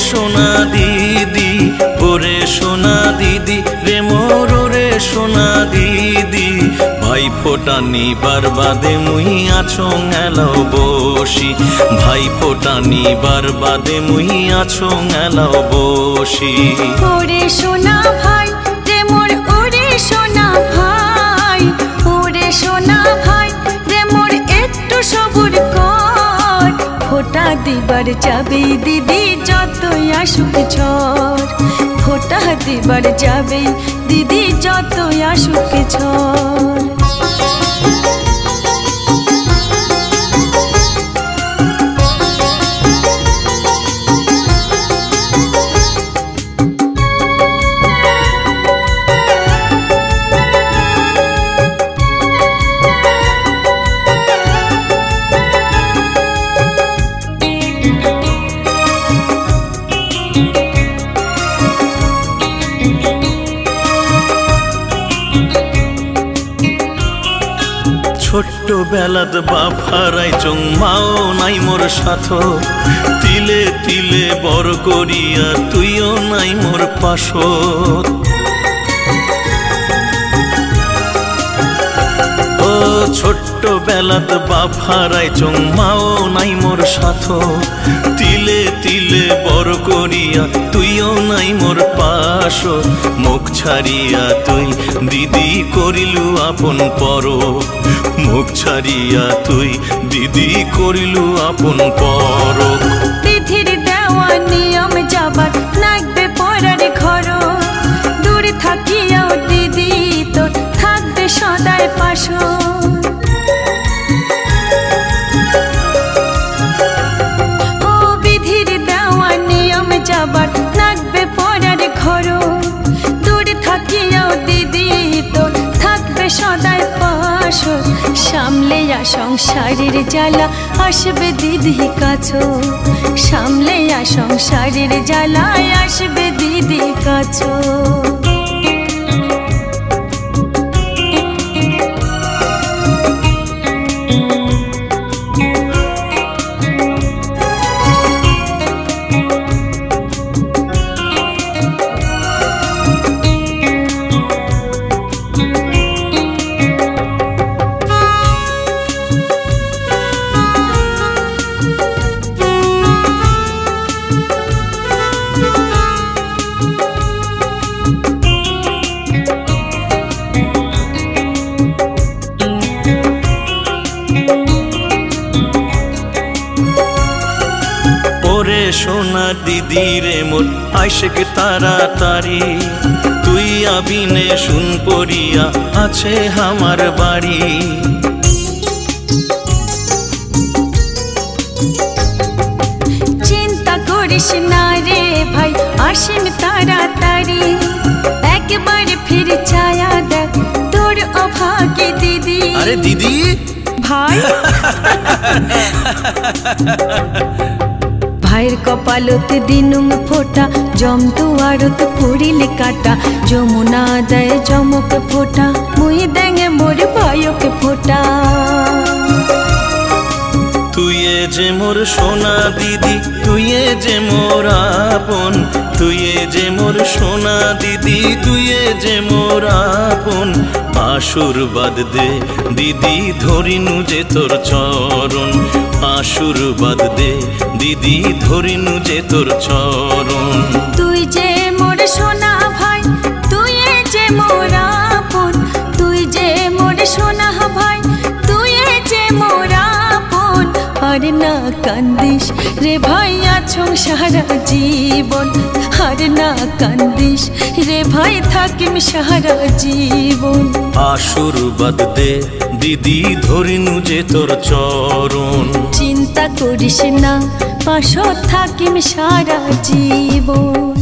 সোনা দিদি, ওরে সোনা দিদি রে মোর ওরে সোনা দিদি। ভাই ফোটা নিবার বাদে মুই আছং এলাও বসি, ভাই ফোটা নিবার বাদে মুই আছং এলাও বসি। ওরে সোনা ভাই রে মোর ওরে সোনা ভাই, ওরে সোনা ভাই রে মোর একটু সবুর কর। ফোটা দিবার যাবে দিদি যতই আসুক ঝড়, ফোটা দিবার যাবে দিদি যতই আসুক ঝড়। ছোট্ট বেলাত বাপ হারাইচং মাও নাই মোর সাথ, তিলে তিলে বড় করিয়া তুইও নাই মোর পাশত। ও ছোট্ট বেলাত বাপ হারাইচং মাও নাই মোর সাথ, তিলে তিলে বড় করিয়া তুইও নাই মোর পাশত। মুখ ছাড়িয়া তুই দিদি করিলু আপন পর, মুখ ছাড়িয়া তুই দিদি করিলু আপন পর। বিধির দেওয়া নিয়ম যাবার লাগবে পরার ঘর, দূরে থাকিয়াও দিদি তোর থাকবে সদায় পাশ। ও বিধির দেওয়া নিয়ম যাবার লাগবে পরার ঘর, দূরে থাকিয়াও দিদি তোর থাকবে সদায় পাশ। সামলে সংসারের জ্বালা আসবে দিদি কাছো, সামলে সংসারের জ্বালায় আসবে দিদি কাছো। সোনা দিদি রে মোর আইসেক তাড়াতাড়ি, তুই আবিনে শুন পড়িয়া আছে আমার বাড়ি। চিন্তা করিস না রে ভাই আসেন তাড়াতাড়ি, একবার ফির ছায়া দেখ তোর অভাগে দিদি। আরে দিদি ভাই ভাইয়ের কপালতে দিনুম ফোটা, জম দুয়ারত পড়িলে কাটা, যমুনা দেয় জমক ফোটা, মুই দেঙে মোর ভাইকে ফোটা। তুইয়ে যে মোর সোনা দিদি, তুইয়ে যে মোর আপন, তুইয়ে যে মোর সোনা দিদি, তুইয়ে যে মোর আপন। আশীর্বাদ দে দিদি ধরিনু যে তোর চরণ, আশীর্বাদ দে দিদি ধরিনু যে তোর চরণ। তুই যে মোর সোনা ভাই, তুই যে মোর আপন, তুই যে মোর সোনা ভাই, তুই যে মোর আপন। আর না কান্দিস রে ভাই আছো সারা জীবন, আর না কান্দিস রে ভাই থাকিম সারা জীবন। আশীর্বাদ দে দিদি ধরিনু যে তোর চরণ। চিন্তা করিস না পাশে থাকিম সারা জীবন।